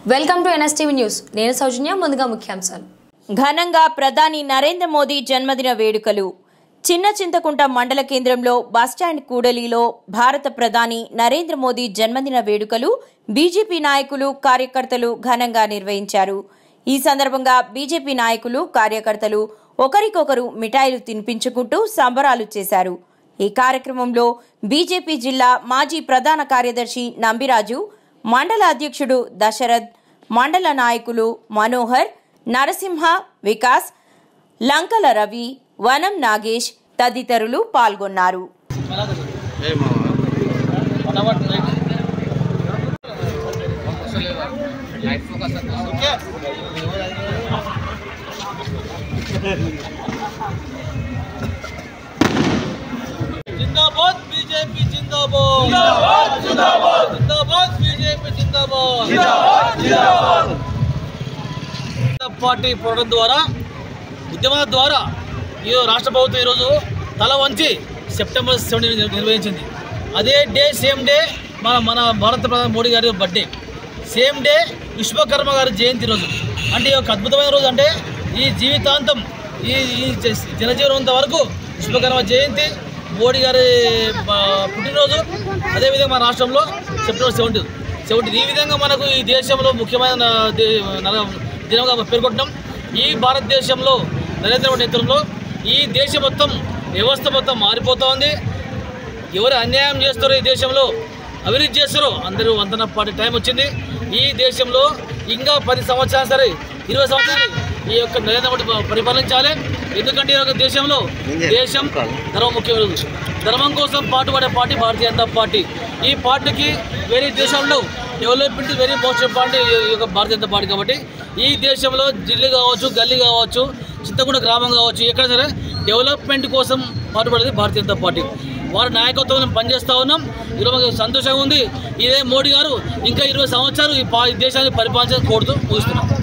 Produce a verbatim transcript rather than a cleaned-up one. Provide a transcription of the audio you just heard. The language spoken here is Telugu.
Welcome to NSTV news. నేను సౌజన్య. ముందుగా ముఖ్యాంశాలు. ఘనంగా ప్రధాని నరేంద్ర మోదీ జన్మదిన వేడుకలు. చిన్న చింతకుంట మండల కేంద్రంలో బస్టాండ్ కూడలిలో భారత ప్రధాని నరేంద్ర మోదీ జన్మదిన వేడుకలు బీజేపీ నాయకులు కార్యకర్తలు ఘనంగా నిర్వహించారు. ఈ సందర్భంగా బీజేపీ నాయకులు కార్యకర్తలు ఒకరికొకరు మిఠాయిలు తినిపించుకుంటూ సంబరాలు చేశారు. ఈ కార్యక్రమంలో బీజేపీ జిల్లా మాజీ ప్రధాన కార్యదర్శి నంబిరాజు, మండల అధ్యక్షుడు దశరథ్, మండల నాయకులు మనోహర్, నరసింహ, వికాస్, లంకల రవి, వనం నాగేష్ తదితరులు పాల్గొన్నారు. जिंदाबाद बीजेपी जिंदाबाद जिंदाबाद जिंदाबाद जिंदाबाद बीजेपी जिंदाबाद जिंदाबाद जिंदाबाद పార్టీ పోరాటం ద్వారా ఉద్యమాల ద్వారా ఈ రాష్ట్ర ప్రభుత్వం ఈరోజు తల వంచి సెప్టెంబర్ సెవెంటీన్ నిర్వహించింది. అదే డే సేమ్ డే మన మన భారత ప్రధాని మోడీ గారి బర్త్డే, సేమ్ డే విశ్వకర్మ గారి జయంతి రోజు. అంటే ఒక అద్భుతమైన రోజు. అంటే ఈ జీవితాంతం ఈ ఈ జనజీవనంత వరకు విశ్వకర్మ జయంతి, మోడీ గారి పుట్టినరోజు, అదేవిధంగా మన రాష్ట్రంలో సెప్టెంబర్ సెవెంటీన్ సెవెంటీన్ ఈ విధంగా మనకు ఈ దేశంలో ముఖ్యమైన దినంగా పేర్కొంటున్నాం. ఈ భారతదేశంలో నరేంద్ర మోడీ నేతృత్వంలో ఈ దేశం మొత్తం వ్యవస్థ మొత్తం మారిపోతూ ఉంది. ఎవరు అన్యాయం చేస్తారో, ఈ దేశంలో అవినీతి చేస్తారో అందరూ వంతన పాటి టైం వచ్చింది. ఈ దేశంలో ఇంకా పది సంవత్సరాలు సరే ఇరవై సంవత్సరాలు ఈ యొక్క నరేంద్ర మోడీ పరిపాలించాలి. ఎందుకంటే ఈ యొక్క దేశంలో దేశం ధర్మం ముఖ్యమైన. ధర్మం కోసం పాటుపడే పార్టీ భారతీయ జనతా పార్టీ. ఈ పార్టీకి వేరే దేశంలో డెవలప్మెంట్ వెరీ మోస్ట్ పార్టీ ఈ యొక్క భారతీయ జనతా పార్టీ. కాబట్టి ఈ దేశంలో జిల్లు కావచ్చు, గల్లీ కావచ్చు, చింతకుంట గ్రామం కావచ్చు, ఎక్కడ సరే డెవలప్మెంట్ కోసం పాటుపడేది భారతీయ జనతా పార్టీ. వారి నాయకత్వం పనిచేస్తూ ఉన్నాం. ఈరోజు సంతోషంగా ఉంది. ఇదే మోడీ గారు ఇంకా ఇరవై సంవత్సరాలు ఈ దేశాన్ని పరిపాలించాలని కోరుతూ ముగిస్తున్నాం.